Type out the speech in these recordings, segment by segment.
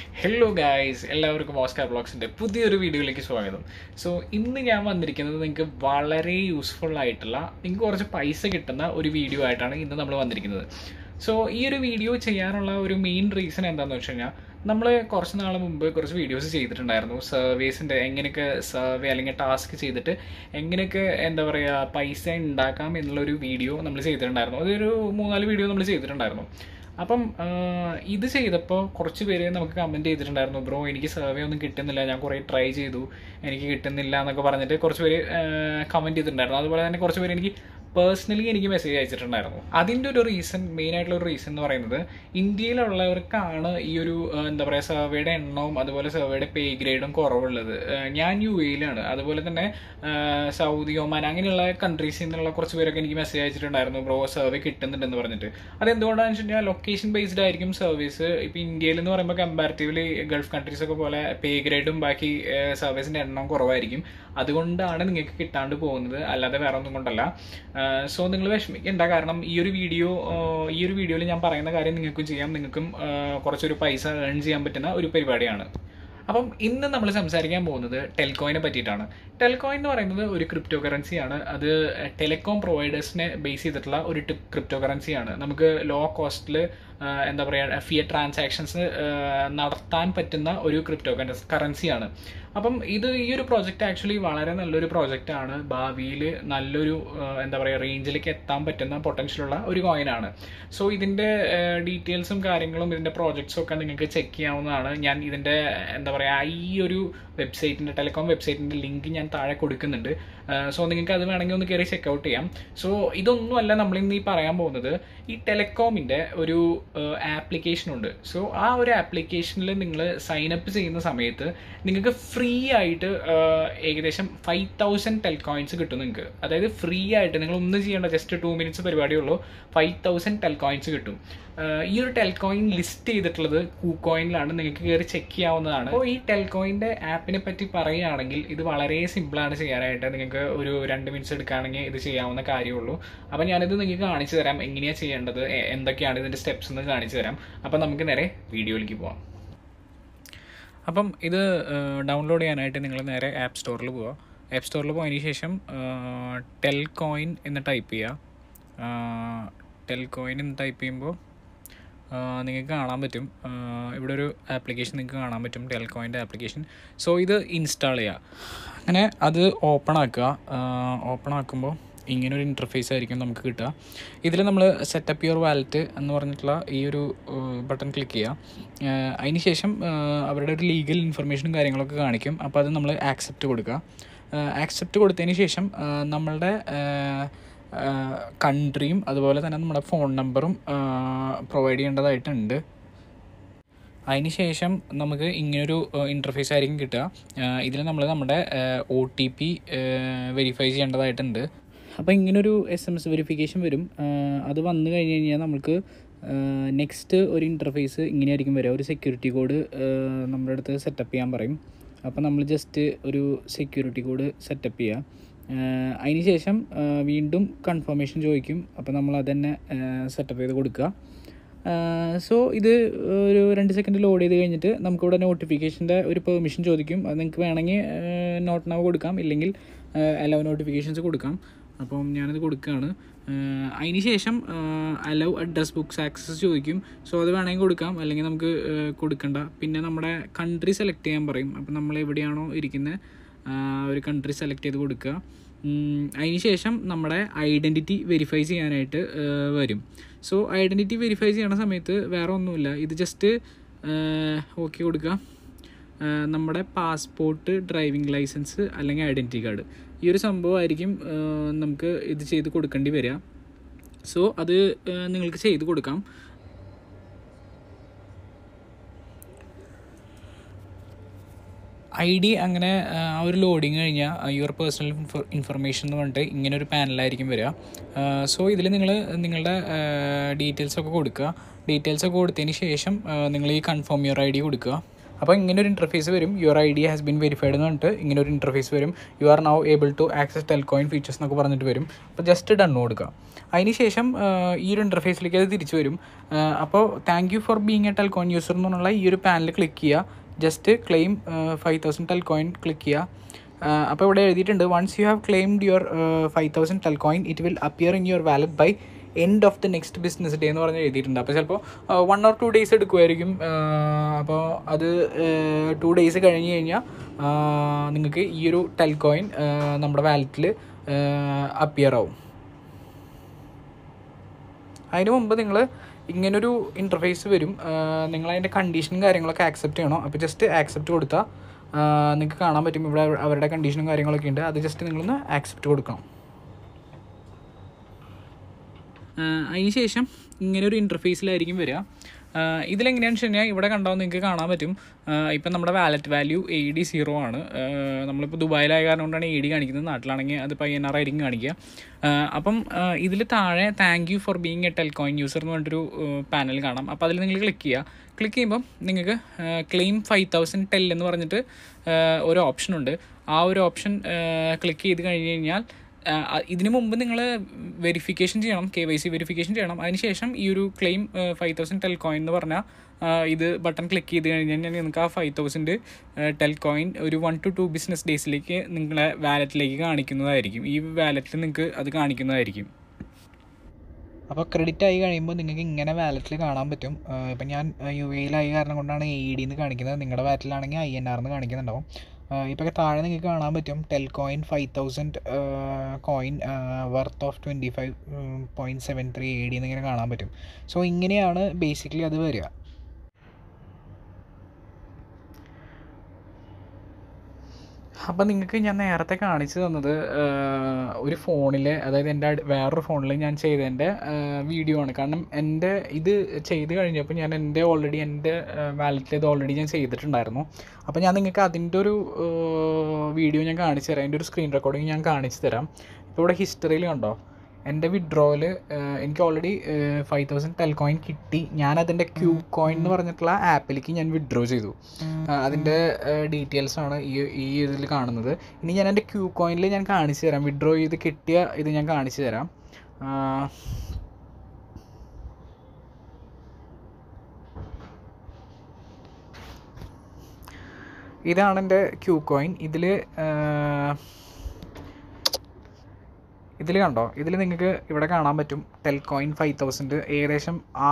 Hello guys, എല്ലാവർക്കും Oscar ബ്ലോഗ്സിൻ്റെ പുതിയൊരു വീഡിയോയിലേക്ക് സ്വാഗതം. സോ ഇന്ന് ഞാൻ വന്നിരിക്കുന്നത് നിങ്ങൾക്ക് വളരെ യൂസ്ഫുൾ ആയിട്ടുള്ള നിങ്ങൾക്ക് കുറച്ച് പൈസ കിട്ടുന്ന ഒരു വീഡിയോ ആയിട്ടാണ് ഇന്ന് നമ്മൾ വന്നിരിക്കുന്നത്. സോ ഈ ഒരു വീഡിയോ ചെയ്യാനുള്ള ഒരു മെയിൻ റീസൺ എന്താണെന്ന് വെച്ച് കഴിഞ്ഞാൽ നമ്മൾ കുറച്ച് നാൾ മുമ്പ് കുറച്ച് വീഡിയോസ് ചെയ്തിട്ടുണ്ടായിരുന്നു. സർവേസിൻ്റെ എങ്ങനെയൊക്കെ സർവേ അല്ലെങ്കിൽ ടാസ്ക് ചെയ്തിട്ട് എങ്ങനെയൊക്കെ എന്താ പറയുക പൈസ ഉണ്ടാക്കാം എന്നുള്ളൊരു വീഡിയോ നമ്മൾ ചെയ്തിട്ടുണ്ടായിരുന്നു. അതൊരു 3-4 വീഡിയോ നമ്മൾ ചെയ്തിട്ടുണ്ടായിരുന്നു. അപ്പം ഇത് ചെയ്തപ്പോൾ കുറച്ച് പേര് നമുക്ക് കമൻറ്റ് ചെയ്തിട്ടുണ്ടായിരുന്നു, ബ്രോ എനിക്ക് സർവേ ഒന്നും കിട്ടുന്നില്ല, ഞാൻ കുറേ ട്രൈ ചെയ്തു എനിക്ക് കിട്ടുന്നില്ല എന്നൊക്കെ പറഞ്ഞിട്ട് കുറച്ച് പേര് കമൻറ്റ് ചെയ്തിട്ടുണ്ടായിരുന്നു. അതുപോലെ തന്നെ കുറച്ച് പേര് പേഴ്സണലി എനിക്ക് മെസ്സേജ് അയച്ചിട്ടുണ്ടായിരുന്നു. അതിൻ്റെ ഒരു റീസൺ, മെയിനായിട്ടുള്ള റീസൺ എന്ന് പറയുന്നത് ഇന്ത്യയിലുള്ളവർക്കാണ് ഈ ഒരു എന്താ പറയുക സർവേയുടെ എണ്ണവും അതുപോലെ സർവേയുടെ പേ ഗ്രേഡും കുറവുള്ളത്. ഞാൻ UAE-ലാണ്, അതുപോലെ തന്നെ സൗദി, ഒമാൻ അങ്ങനെയുള്ള കൺട്രീസിൽ നിന്നുള്ള കുറച്ച് പേരൊക്കെ എനിക്ക് മെസ്സേജ് അയച്ചിട്ടുണ്ടായിരുന്നു, ബ്രോ സർവേ കിട്ടുന്നുണ്ടെന്ന് പറഞ്ഞിട്ട്. അതെന്തുകൊണ്ടാണെന്ന് വെച്ച് കഴിഞ്ഞാൽ ലൊക്കേഷൻ ബേസ്ഡ് ആയിരിക്കും സർവീസ്. ഇപ്പോൾ ഇന്ത്യയിൽ എന്ന് പറയുമ്പോൾ കമ്പാരിറ്റീവ്ലി ഗൾഫ് കൺട്രീസൊക്കെ പോലെ പേ ഗ്രേഡും ബാക്കി സർവീസിൻ്റെ എണ്ണം കുറവായിരിക്കും. അതുകൊണ്ടാണ് നിങ്ങൾക്ക് കിട്ടാണ്ട് പോകുന്നത്, അല്ലാതെ വേറെ ഒന്നും കൊണ്ടല്ല. സോ നിങ്ങൾ വിഷമിക്കേണ്ട, കാരണം ഈ ഒരു വീഡിയോയിൽ ഞാൻ പറയുന്ന കാര്യം നിങ്ങൾക്കും ചെയ്യാം, നിങ്ങൾക്കും കുറച്ചൊരു പൈസ ഏൺ ചെയ്യാൻ പറ്റുന്ന ഒരു പരിപാടിയാണ്. അപ്പം ഇന്ന് നമ്മൾ സംസാരിക്കാൻ പോകുന്നത് ടെൽകോയിനെ പറ്റിയിട്ടാണ്. ടെൽകോയിൻ എന്ന് പറയുന്നത് ഒരു ക്രിപ്റ്റോ കറൻസിയാണ്. അത് ടെലികോം പ്രൊവൈഡേഴ്സിനെ ബേസ് ചെയ്തിട്ടുള്ള ഒരു ക്രിപ്റ്റോ കറൻസിയാണ്. നമുക്ക് ലോ കോസ്റ്റിൽ എന്താ പറയുക ഫിയറ്റ് ട്രാൻസാക്ഷൻസ് നടത്താൻ പറ്റുന്ന ഒരു ക്രിപ്റ്റോ കറൻസിയാണ്. അപ്പം ഈ ഒരു പ്രോജക്റ്റ് ആക്ച്വലി വളരെ നല്ലൊരു പ്രോജക്റ്റാണ്. ഭാവിയിൽ നല്ലൊരു എന്താ പറയുക റേഞ്ചിലേക്ക് എത്താൻ പറ്റുന്ന പൊട്ടൻഷ്യലുള്ള ഒരു കോയിനാണ്. സോ ഇതിൻ്റെ ഡീറ്റെയിൽസും കാര്യങ്ങളും ഇതിൻ്റെ പ്രോജക്ട്സും ഒക്കെ നിങ്ങൾക്ക് ചെക്ക് ചെയ്യാവുന്നതാണ്. ഞാൻ ഇതിൻ്റെ എന്താ പറയുക ഈ ഒരു വെബ്സൈറ്റിൻ്റെ ടെലികോം വെബ്സൈറ്റിൻ്റെ ലിങ്ക് ഞാൻ താഴെ കൊടുക്കുന്നുണ്ട്. സോ നിങ്ങൾക്ക് അത് വേണമെങ്കിൽ ഒന്ന് കയറി ചെക്കൗട്ട് ചെയ്യാം. സോ ഇതൊന്നുമല്ല നമ്മളിന്ന് ഈ പറയാൻ പോകുന്നത്. ഈ ടെലികോമിൻ്റെ ഒരു ആപ്ലിക്കേഷൻ ഉണ്ട്. സോ ആ ഒരു ആപ്ലിക്കേഷനിൽ നിങ്ങൾ സൈനപ്പ് ചെയ്യുന്ന സമയത്ത് നിങ്ങൾക്ക് ഫ്രീ ആയിട്ട് ഏകദേശം 5000 ടെൽകോയിൻസ് കിട്ടും നിങ്ങൾക്ക്. അതായത് ഫ്രീ ആയിട്ട് നിങ്ങൾ ഒന്നും ചെയ്യേണ്ട, ജസ്റ്റ് 2 മിനിറ്റ്സ് പരിപാടിയുള്ളൂ, 5000 ടെൽകോയിൻസ് കിട്ടും. ഈ ഒരു ടെൽകോയിൻ ലിസ്റ്റ് ചെയ്തിട്ടുള്ളത് KuCoinലാണ്, നിങ്ങൾക്ക് കയറി ചെക്ക് ചെയ്യാവുന്നതാണ്. അപ്പോൾ ഈ ടെൽകോയിൻ്റെ ആപ്പിനെ പറ്റി പറയുകയാണെങ്കിൽ ഇത് വളരെ സിമ്പിളാണ് ചെയ്യാനായിട്ട്. നിങ്ങൾക്ക് ഒരു 2 മിനിറ്റ്സ് എടുക്കുകയാണെങ്കിൽ ഇത് ചെയ്യാവുന്ന കാര്യമുള്ളൂ. അപ്പോൾ ഞാനിത് നിങ്ങൾക്ക് കാണിച്ചു തരാം, എങ്ങനെയാണ് ചെയ്യേണ്ടത്, എന്തൊക്കെയാണ് ഇതിൻ്റെ സ്റ്റെപ്സ് എന്ന് കാണിച്ചു തരാം. അപ്പോൾ നമുക്ക് നേരെ വീഡിയോയിലേക്ക് പോകാം. അപ്പം ഇത് ഡൗൺലോഡ് ചെയ്യാനായിട്ട് നിങ്ങൾ നേരെ ആപ്പ് സ്റ്റോറിൽ പോവുക. ആപ്പ് സ്റ്റോറിൽ പോയതിന് ശേഷം ടെൽകോയിൻ എന്ന് ടൈപ്പ് ചെയ്യുക. ടെൽകോയിൻ എന്ന് ടൈപ്പ് ചെയ്യുമ്പോൾ നിങ്ങൾക്ക് കാണാൻ പറ്റും, ഇവിടെ ഒരു ആപ്ലിക്കേഷൻ നിങ്ങൾക്ക് കാണാൻ പറ്റും, ടെൽകോയിൻ്റെ ആപ്ലിക്കേഷൻ. സോ ഇത് ഇൻസ്റ്റാൾ ചെയ്യുക. അങ്ങനെ അത് ഓപ്പൺ ആക്കുക. ഓപ്പൺ ആക്കുമ്പോൾ ഇങ്ങനൊരു ഇൻ്റർഫേസ് ആയിരിക്കും നമുക്ക് കിട്ടുക. ഇതിൽ നമ്മൾ സെറ്റപ്പ് യുവർ വാലറ്റ് എന്ന് പറഞ്ഞിട്ടുള്ള ഈ ഒരു ബട്ടൺ ക്ലിക്ക് ചെയ്യുക. അതിന് ശേഷം അവരുടെ ഒരു ലീഗൽ ഇൻഫർമേഷനും കാര്യങ്ങളൊക്കെ കാണിക്കും. അപ്പോൾ അത് നമ്മൾ ആക്സെപ്റ്റ് കൊടുക്കുക. ആക്സെപ്റ്റ് കൊടുത്തതിന് ശേഷം നമ്മളുടെ കൺട്രിയും അതുപോലെ തന്നെ നമ്മുടെ ഫോൺ നമ്പറും പ്രൊവൈഡ് ചെയ്യേണ്ടതായിട്ടുണ്ട്. അതിന് ശേഷം നമുക്ക് ഇങ്ങനൊരു ഇൻ്റർഫേസ് ആയിരിക്കും കിട്ടുക. ഇതിൽ നമ്മൾ നമ്മുടെ OTP വെരിഫൈ ചെയ്യേണ്ടതായിട്ടുണ്ട്. അപ്പോൾ ഇങ്ങനൊരു SMS വെരിഫിക്കേഷൻ വരും. അത് വന്നു കഴിഞ്ഞ് കഴിഞ്ഞാൽ നമുക്ക് നെക്സ്റ്റ് ഒരു ഇൻ്റർഫേസ് ഇങ്ങനെയായിരിക്കും വരിക. ഒരു സെക്യൂരിറ്റി കോഡ് നമ്മുടെ അടുത്ത് സെറ്റപ്പ് ചെയ്യാൻ പറയും. അപ്പോൾ നമ്മൾ ജസ്റ്റ് ഒരു സെക്യൂരിറ്റി കോഡ് സെറ്റപ്പ് ചെയ്യുക. അതിന് ശേഷം വീണ്ടും കൺഫർമേഷൻ ചോദിക്കും. അപ്പോൾ നമ്മൾ അതന്നെ സെറ്റപ്പ് ചെയ്ത് കൊടുക്കുക. സോ ഇത് ഒരു 2 സെക്കൻഡ് ലോഡ് ചെയ്ത് കഴിഞ്ഞിട്ട് നമുക്കിവിടെ നോട്ടിഫിക്കേഷൻ്റെ ഒരു പെർമിഷൻ ചോദിക്കും. അത് നിങ്ങൾക്ക് വേണമെങ്കിൽ നോട്ട് നൗ കൊടുക്കാം, ഇല്ലെങ്കിൽ അലൗ നോട്ടിഫിക്കേഷൻസ് കൊടുക്കാം. അപ്പം ഞാനത് കൊടുക്കുകയാണ്. അതിന് ശേഷം അലൗ അഡ്രസ് ബുക്സ് ആക്സസ് ചോദിക്കും. സോ അത് വേണമെങ്കിൽ കൊടുക്കാം, അല്ലെങ്കിൽ നമുക്ക് കൊടുക്കണ്ട. പിന്നെ നമ്മുടെ കൺട്രി സെലക്ട് ചെയ്യാൻ പറയും. അപ്പം നമ്മൾ എവിടെയാണോ ഇരിക്കുന്നത് ഒരു കൺട്രി സെലക്ട് ചെയ്ത് കൊടുക്കുക. അതിന് ശേഷം നമ്മുടെ ഐഡൻറ്റിറ്റി വെരിഫൈ ചെയ്യാനായിട്ട് വരും. സോ ഐഡൻറ്റിറ്റി വെരിഫൈ ചെയ്യണ സമയത്ത് വേറെ ഒന്നുമില്ല, ഇത് ജസ്റ്റ് ഓക്കെ കൊടുക്കുക. നമ്മുടെ പാസ്പോർട്ട്, ഡ്രൈവിംഗ് ലൈസൻസ് അല്ലെങ്കിൽ ഐഡൻറ്റിറ്റി കാർഡ്, ഈ ഒരു സംഭവമായിരിക്കും നമുക്ക് ഇത് ചെയ്ത് കൊടുക്കേണ്ടി വരിക. സോ അത് നിങ്ങൾക്ക് ചെയ്ത് കൊടുക്കാം. ID അങ്ങനെ ആ ഒരു ലോഡിങ് കഴിഞ്ഞാൽ യുവർ പേഴ്സണൽ ഇൻഫർമേഷൻ എന്ന് പറഞ്ഞിട്ട് ഇങ്ങനെ ഒരു പാനലായിരിക്കും വരിക. സോ ഇതിൽ നിങ്ങൾ നിങ്ങളുടെ ഡീറ്റെയിൽസൊക്കെ കൊടുക്കുക. ഡീറ്റെയിൽസൊക്കെ കൊടുത്തതിന് ശേഷം നിങ്ങൾ ഈ കൺഫേം യുവർ ID കൊടുക്കുക. അപ്പോൾ ഇങ്ങനെ ഒരു ഇൻ്റർഫേസ് വരും. Your ID has been verified എന്ന് പറഞ്ഞിട്ട് ഇങ്ങനെ ഒരു ഇൻ്റർഫേസ് വരും. You are now able to access Telcoin features എന്നൊക്കെ പറഞ്ഞിട്ട് വരും. അപ്പോൾ ജസ്റ്റ് ഡൺ കൊടുക്കുക. അതിന് ശേഷം ഈ ഒരു ഇൻ്റർഫേസിലേക്ക് അത് തിരിച്ചു വരും. അപ്പോൾ thank you for being a Telcoin user എന്നുള്ള ഈ ഒരു പാനൽ ക്ലിക്ക് ചെയ്യുക. ജസ്റ്റ് ക്ലെയിം 5000 ടെൽകോയിൻ ക്ലിക്ക് ചെയ്യുക. അപ്പോൾ ഇവിടെ എഴുതിയിട്ടുണ്ട്, once you have claimed your 5000 Telcoin it will appear in your wallet by end of the next business day എന്ന് പറഞ്ഞ് എഴുതിയിട്ടുണ്ട്. അപ്പോൾ ചിലപ്പോൾ 1 or 2 days എടുക്കുമായിരിക്കും. അപ്പോൾ അത് 2 days കഴിഞ്ഞ് കഴിഞ്ഞാൽ നിങ്ങൾക്ക് ഈ ഒരു ടെൽകോയിൻ നമ്മുടെ വാലറ്റിൽ അപ്പിയർ ആവും. അതിന് മുമ്പ് നിങ്ങൾ ഇങ്ങനൊരു ഇൻ്റർഫേസ് വരും. നിങ്ങളതിൻ്റെ കണ്ടീഷനും കാര്യങ്ങളൊക്കെ ആക്സെപ്റ്റ് ചെയ്യണം. അപ്പോൾ ജസ്റ്റ് ആക്സെപ്റ്റ് കൊടുത്താൽ നിങ്ങൾക്ക് കാണാൻ പറ്റും ഇവിടെ അവരുടെ കണ്ടീഷനും കാര്യങ്ങളൊക്കെ ഉണ്ട്. അത് ജസ്റ്റ് നിങ്ങളൊന്ന് ആക്സെപ്റ്റ് കൊടുക്കണം. അതിന് ശേഷം ഇങ്ങനൊരു ഇൻ്റർഫേസിലായിരിക്കും വരിക. ഇതിലെങ്ങനെയാണെന്ന് വെച്ച് കഴിഞ്ഞാൽ ഇവിടെ കണ്ടാൽ നിങ്ങൾക്ക് കാണാൻ പറ്റും, ഇപ്പം നമ്മുടെ വാലറ്റ് വാല്യൂ AD 0 ആണ്. നമ്മളിപ്പോൾ ദുബായിലായ കാരണം കൊണ്ടാണ് AD കാണിക്കുന്നത്. നാട്ടിലാണെങ്കിൽ അത് INR ആയിരിക്കും കാണിക്കുക. അപ്പം ഇതിൽ താഴെ thank you for being a Telcoin user എന്ന് പറഞ്ഞിട്ടൊരു പാനൽ കാണാം. അപ്പോൾ അതിൽ നിങ്ങൾ ക്ലിക്ക് ചെയ്യുക. ക്ലിക്ക് ചെയ്യുമ്പം നിങ്ങൾക്ക് ക്ലെയിം 5000 ടെൽ എന്ന് പറഞ്ഞിട്ട് ഒരു ഓപ്ഷനുണ്ട്. ആ ഒരു ഓപ്ഷൻ ക്ലിക്ക് ചെയ്ത് കഴിഞ്ഞ് കഴിഞ്ഞാൽ ഇതിനു മുമ്പ് നിങ്ങൾ വെരിഫിക്കേഷൻ ചെയ്യണം, KYC വെരിഫിക്കേഷൻ ചെയ്യണം. അതിനുശേഷം ഈ ഒരു ക്ലെയിം 5000 ടെൽകോയിൻ എന്ന് പറഞ്ഞാൽ ഇത് ബട്ടൺ ക്ലിക്ക് ചെയ്ത് കഴിഞ്ഞ് കഴിഞ്ഞാൽ നിങ്ങൾക്ക് ആ 5000 ടെൽകോയിൻ ഒരു 1 to 2 ബിസിനസ് ഡേയ്സിലേക്ക് നിങ്ങളെ വാലറ്റിലേക്ക് കാണിക്കുന്നതായിരിക്കും. ഈ വാലറ്റിൽ നിങ്ങൾക്ക് അത് കാണിക്കുന്നതായിരിക്കും. അപ്പോൾ ക്രെഡിറ്റ് ആയി കഴിയുമ്പോൾ നിങ്ങൾക്ക് ഇങ്ങനെ വാലറ്റിൽ കാണാൻ പറ്റും. ഇപ്പം ഞാൻ UAE കാരണം കൊണ്ടാണ് AED എന്ന് കാണിക്കുന്നത്. നിങ്ങളുടെ വാലറ്റിലാണെങ്കിൽ INR എന്ന് കാണിക്കുന്നുണ്ടാവും. ഇപ്പോൾ താഴെ നിങ്ങൾക്ക് കാണാൻ പറ്റും Telcoin 5000 coin worth of 25.73 AD എന്നിങ്ങനെ കാണാൻ പറ്റും. സോ ഇങ്ങനെയാണ് ബേസിക്കലി അത് വരിക. അപ്പം നിങ്ങൾക്ക് ഞാൻ നേരത്തെ കാണിച്ചു തന്നത് ഒരു ഫോണിൽ, അതായത് എൻ്റെ വേറൊരു ഫോണിൽ ഞാൻ ചെയ്തതിൻ്റെ വീഡിയോ ആണ്. കാരണം എൻ്റെ ഇത് ചെയ്ത് കഴിഞ്ഞപ്പോൾ ഞാൻ ഓൾറെഡി എൻ്റെ വാലറ്റിൽ ഇത് ഓൾറെഡി ഞാൻ ചെയ്തിട്ടുണ്ടായിരുന്നു. അപ്പോൾ ഞാൻ നിങ്ങൾക്ക് അതിൻ്റെ ഒരു വീഡിയോ ഞാൻ കാണിച്ചു തരാം. അതിൻ്റെ ഒരു സ്ക്രീൻ റെക്കോർഡിങ് ഞാൻ കാണിച്ചു തരാം. ഇപ്പോൾ ഇവിടെ ഹിസ്റ്ററിയിൽ കണ്ടോ, എൻ്റെ വിഡ്രോയിൽ എനിക്ക് ഓൾറെഡി 5000 ടെൽകോയിൻ കിട്ടി. ഞാനതിൻ്റെ Qcoin എന്ന് പറഞ്ഞിട്ടുള്ള ആപ്പിലേക്ക് ഞാൻ വിഡ്രോ ചെയ്തു. അതിൻ്റെ ഡീറ്റെയിൽസാണ് ഈ ഇതിൽ കാണുന്നത്. ഇനി ഞാൻ എൻ്റെ Qcoinൽ ഞാൻ കാണിച്ചു തരാം. വിഡ്രോ ചെയ്ത് കിട്ടിയ ഇത് ഞാൻ കാണിച്ചു തരാം. ഇതാണ് എൻ്റെ Qcoin. ഇതിൽ കണ്ടോ, ഇതിൽ നിങ്ങൾക്ക് ഇവിടെ കാണാൻ പറ്റും ടെൽകോയിൻ 5000 ഏകദേശം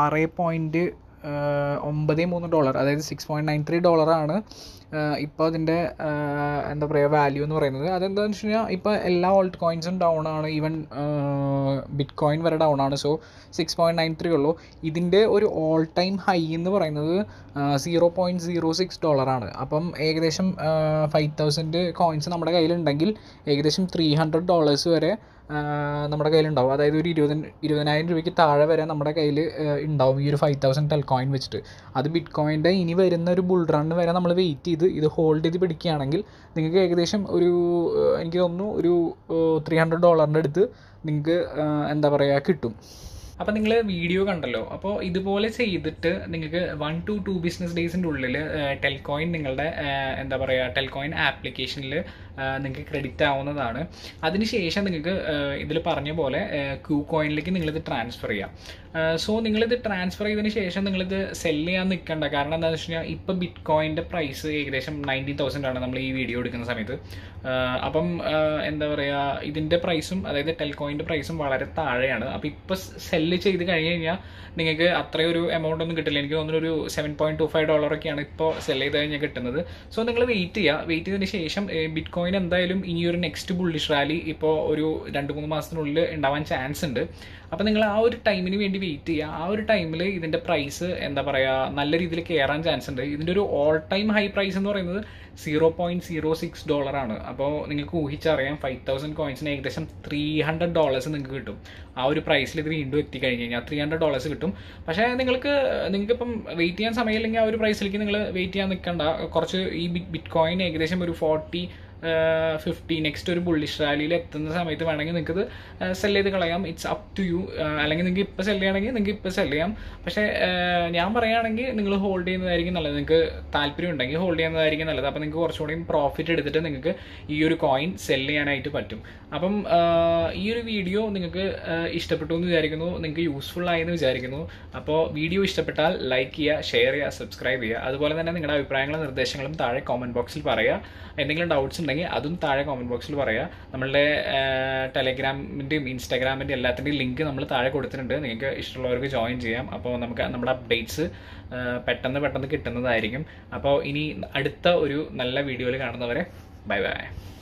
$6.93, അതായത് $6.93 ഇപ്പോൾ അതിൻ്റെ എന്താ പറയുക വാല്യൂ എന്ന് പറയുന്നത്. അതെന്താണെന്ന് വെച്ച് കഴിഞ്ഞാൽ ഇപ്പോൾ എല്ലാ ഓൾട്ട് കോയിൻസും ഡൗൺ ആണ്, ഈവൻ ബിറ്റ് കോയിൻ വരെ ഡൗൺ ആണ്. സോ 6.93 ഉള്ളൂ. ഇതിൻ്റെ ഒരു ഓൾ ടൈം ഹൈ എന്ന് പറയുന്നത് $0.06 ആണ്. അപ്പം ഏകദേശം 5000 കോയിൻസ് നമ്മുടെ കയ്യിലുണ്ടെങ്കിൽ ഏകദേശം $300 വരെ നമ്മുടെ കയ്യിലുണ്ടാവും. അതായത് ഒരു 20,000 രൂപയ്ക്ക് താഴെ വരെ നമ്മുടെ കയ്യിൽ ഉണ്ടാവും ഈ ഒരു 5000 ടെൽകോയിൻ വെച്ചിട്ട്. അത് ബിറ്റ് കോയിൻ്റെ ഇനി വരുന്ന ഒരു ബുൾ റൺ വരെ നമ്മൾ വെയിറ്റ് ചെയ്ത് ഇത് ഹോൾഡ് ചെയ്ത് പിടിക്കുകയാണെങ്കിൽ നിങ്ങൾക്ക് ഏകദേശം എനിക്ക് തോന്നുന്നു ഒരു $300 അടുത്ത് നിങ്ങൾക്ക് എന്താ പറയുക കിട്ടും. അപ്പോൾ നിങ്ങൾ വീഡിയോ കണ്ടല്ലോ. അപ്പോൾ ഇതുപോലെ ചെയ്തിട്ട് നിങ്ങൾക്ക് 1 to 2 ബിസിനസ് ഡേയ്സിൻ്റെ ഉള്ളിൽ ടെൽകോയിൻ നിങ്ങളുടെ എന്താ പറയുക ടെൽകോയിൻ ആപ്ലിക്കേഷനിൽ നിങ്ങൾക്ക് ക്രെഡിറ്റ് ആവുന്നതാണ്. അതിനുശേഷം നിങ്ങൾക്ക് ഇതിൽ പറഞ്ഞ പോലെ Qcoinലേക്ക് നിങ്ങളിത് ട്രാൻസ്ഫർ ചെയ്യാം. സോ നിങ്ങളിത് ട്രാൻസ്ഫർ ചെയ്തതിന് ശേഷം നിങ്ങളിത് സെല്ല് ചെയ്യാൻ നിൽക്കണ്ട. കാരണം എന്താണെന്ന് വെച്ച് കഴിഞ്ഞാൽ ഇപ്പോൾ ബിറ്റ് കോയിൻ്റെ പ്രൈസ് ഏകദേശം 90,000 ആണ് നമ്മൾ ഈ വീഡിയോ എടുക്കുന്ന സമയത്ത്. അപ്പം എന്താ പറയുക, ഇതിൻ്റെ പ്രൈസും അതായത് ടെൽകോയിൻ്റെ പ്രൈസും വളരെ താഴെയാണ്. അപ്പോൾ ഇപ്പോൾ സെല്ല് ചെയ്ത് കഴിഞ്ഞ് കഴിഞ്ഞാൽ നിങ്ങൾക്ക് അത്രയൊരു എമൗണ്ട് ഒന്നും കിട്ടില്ല. എനിക്ക് തോന്നുന്നു ഒരു $7.25 ഇപ്പോൾ സെല്ല് ചെയ്ത് കഴിഞ്ഞാൽ കിട്ടുന്നത്. സോ നിങ്ങൾ വെയിറ്റ് ചെയ്തതിന് ശേഷം ബിറ്റ് കോയിൻ എന്തായാലും ഇനിയൊരു നെക്സ്റ്റ് ബുള്ളിഷ് റാലി ഇപ്പോൾ ഒരു 2-3 മാസത്തിനുള്ളിൽ ഉണ്ടാവാൻ ചാൻസ് ഉണ്ട്. അപ്പോൾ നിങ്ങൾ ആ ഒരു ടൈമിന് വേണ്ടി വെയിറ്റ് ചെയ്യുക. ആ ഒരു ടൈമിൽ ഇതിൻ്റെ പ്രൈസ് എന്താ പറയുക നല്ല രീതിയിൽ കയറാൻ ചാൻസ് ഉണ്ട്. ഇതിൻ്റെ ഒരു ഓൾ ടൈം ഹൈ പ്രൈസ് എന്ന് പറയുന്നത് $0.06 ആണ്. അപ്പോൾ നിങ്ങൾക്ക് ഊഹിച്ചറിയാം 5000 കോയിൻസിന് ഏകദേശം $300 നിങ്ങൾക്ക് കിട്ടും. ആ ഒരു പ്രൈസിൽ ഇത് വീണ്ടും എത്തിക്കഴിഞ്ഞ് കഴിഞ്ഞാൽ $300 കിട്ടും. പക്ഷേ നിങ്ങൾക്കിപ്പം വെയിറ്റ് ചെയ്യാൻ സമയമില്ലെങ്കിൽ ആ ഒരു പ്രൈസിലേക്ക് നിങ്ങൾ വെയിറ്റ് ചെയ്യാൻ നിൽക്കണ്ട. കുറച്ച് ഈ ബിറ്റ് കോയിൻ ഏകദേശം ഒരു 40 50 നെക്സ്റ്റ് ഒരു ബുള്ളിഷ് റാലിയിൽ എത്തുന്ന സമയത്ത് വേണമെങ്കിൽ നിങ്ങൾക്ക് ഇത് സെൽ ചെയ്ത് കളയാം. It's up to you. അല്ലെങ്കിൽ നിങ്ങൾക്ക് ഇപ്പോൾ സെൽ ചെയ്യണമെങ്കിൽ നിങ്ങൾക്ക് ഇപ്പോൾ സെൽ ചെയ്യാം. പക്ഷേ ഞാൻ പറയുകയാണെങ്കിൽ നിങ്ങൾ ഹോൾഡ് ചെയ്യുന്നതായിരിക്കും നല്ലത്. നിങ്ങൾക്ക് താല്പര്യം ഉണ്ടെങ്കിൽ ഹോൾഡ് ചെയ്യുന്നതായിരിക്കും നല്ലത്. അപ്പോൾ നിങ്ങൾക്ക് കുറച്ചുകൂടി പ്രോഫിറ്റ് എടുത്തിട്ട് നിങ്ങൾക്ക് ഈ ഒരു കോയിൻ സെൽ ചെയ്യാനായിട്ട് പറ്റും. അപ്പം ഈ ഒരു വീഡിയോ നിങ്ങൾക്ക് ഇഷ്ടപ്പെട്ടു എന്ന് വിചാരിക്കുന്നു, നിങ്ങൾക്ക് യൂസ്ഫുൾ ആയെന്ന് വിചാരിക്കുന്നു. അപ്പോൾ വീഡിയോ ഇഷ്ടപ്പെട്ടാൽ ലൈക്ക് ചെയ്യുക, ഷെയർ ചെയ്യുക, സബ്സ്ക്രൈബ് ചെയ്യുക. അതുപോലെ തന്നെ നിങ്ങളുടെ അഭിപ്രായങ്ങളും നിർദ്ദേശങ്ങളും താഴെ കോമൻറ്റ് ബോക്സിൽ പറയുക. എന്തെങ്കിലും ഡൗട്ട്സ് ഉണ്ടെങ്കിൽ അതും താഴെ കോമൻറ്റ് ബോക്സിൽ പറയുക. നമ്മളുടെ ടെലഗ്രാമിൻ്റെയും ഇൻസ്റ്റാഗ്രാമിൻ്റെയും എല്ലാത്തിൻ്റെയും ലിങ്ക് നമ്മൾ താഴെ കൊടുത്തിട്ടുണ്ട്. നിങ്ങൾക്ക് ഇഷ്ടമുള്ളവർക്ക് ജോയിൻ ചെയ്യാം. അപ്പോൾ നമുക്ക് നമ്മുടെ അപ്ഡേറ്റ്സ് പെട്ടെന്ന് കിട്ടുന്നതായിരിക്കും. അപ്പോൾ ഇനി അടുത്ത ഒരു നല്ല വീഡിയോയിൽ കാണുന്നവരെ ബൈ ബൈ.